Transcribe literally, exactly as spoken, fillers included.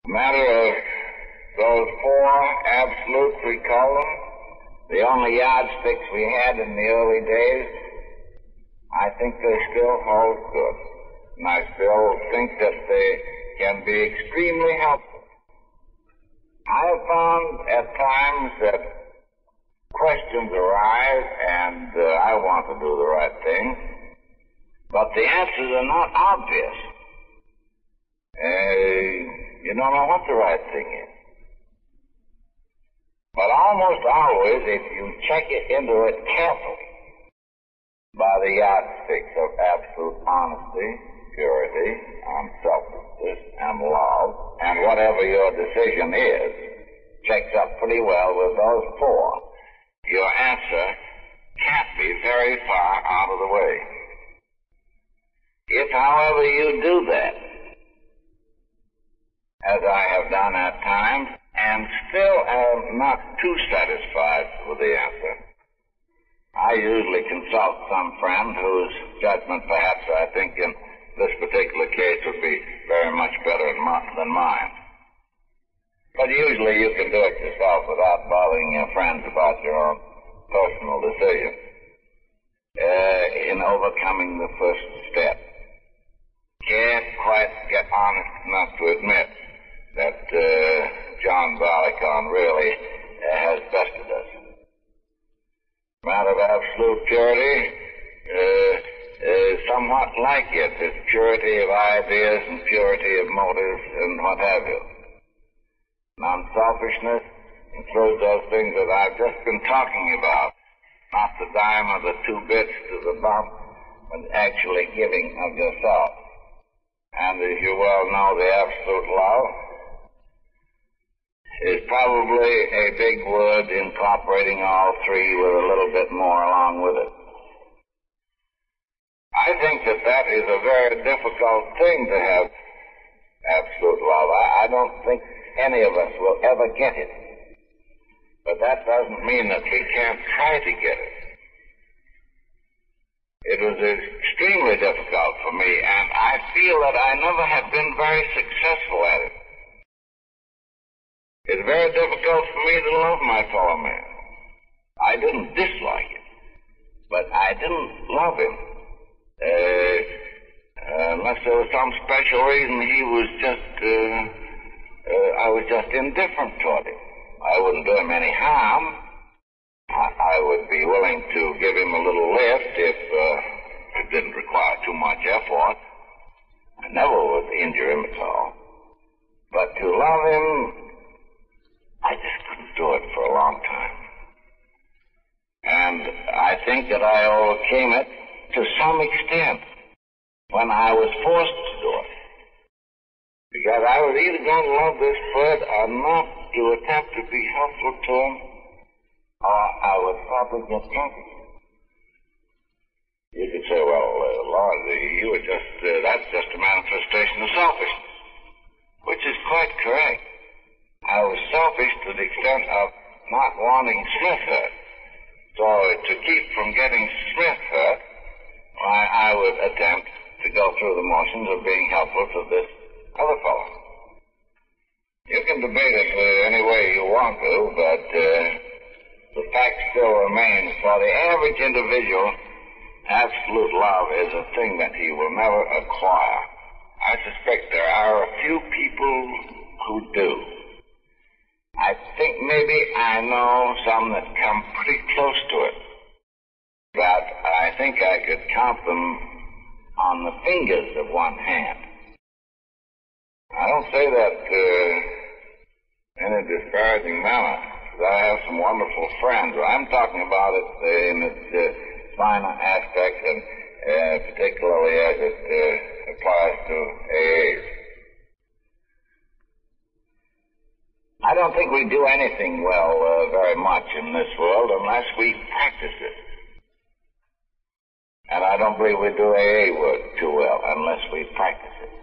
A matter of those four absolutes, we call them, the only yardsticks we had in the early days, I think they still hold good. And I still think that they can be extremely helpful. I have found at times that questions arise, and uh, I want to do the right thing, but the answers are not obvious. Uh, you don't know what the right thing is. But almost always, if you check it into it carefully, by the yardsticks of absolute honesty, purity, unselfishness, and love, and whatever your decision is, checks up pretty well with those four, your answer can't be very far out of the way. If, however, you do that, as I have done at times, and still am not too satisfied with the answer, I usually consult some friend whose judgment, perhaps, I think in this particular case would be very much better than mine. But usually you can do it yourself without bothering your friends about your own personal decision uh, in overcoming the first step. Can't quite get honest enough to admit that uh, John Barleycorn really uh, has bested us. Matter of absolute purity uh, is somewhat like it. It's purity of ideas and purity of motives and what have you. Non-selfishness includes those things that I've just been talking about. Not the dime or the two bits to the bump, but actually giving of yourself. And as you well know, the absolute love is probably a big word incorporating all three with a little bit more along with it. I think that that is a very difficult thing to have absolute love. I, I don't think any of us will ever get it. But that doesn't mean that we can't try to get it. It was extremely difficult for me, and I feel that I never have been very successful at it. It's very difficult for me to love my fellow man. I didn't dislike it, but I didn't love him. Uh, uh, unless there was some special reason, he was just, uh, uh, I was just indifferent toward him. I wouldn't do him any harm. I, I would be willing to give him a little lift if uh, it didn't require too much effort. I never would injure him at all. But to love him, I just couldn't do it for a long time. And I think that I overcame it to some extent when I was forced to do it. Because I was either going to love this bird or not to attempt to be helpful to him, or I would probably get drunk. You could say, well, uh, Lord, you were just, uh, that's just a manifestation of selfishness, which is quite correct. I was selfish to the extent of not wanting Smith hurt. So to keep from getting Smith hurt, I, I would attempt to go through the motions of being helpful to this other fellow. You can debate it uh, any way you want to, but uh, the fact still remains, for the average individual, absolute love is a thing that he will never acquire. I suspect there are a few people who do. I think maybe I know some that come pretty close to it, but I think I could count them on the fingers of one hand. I don't say that uh, in a disparaging manner, because I have some wonderful friends. I'm talking about it uh, in its uh, finer aspects, and uh, particularly as it uh, applies to A As. I don't think we do anything well uh, very much in this world unless we practice it. And I don't believe we do A A work too well unless we practice it.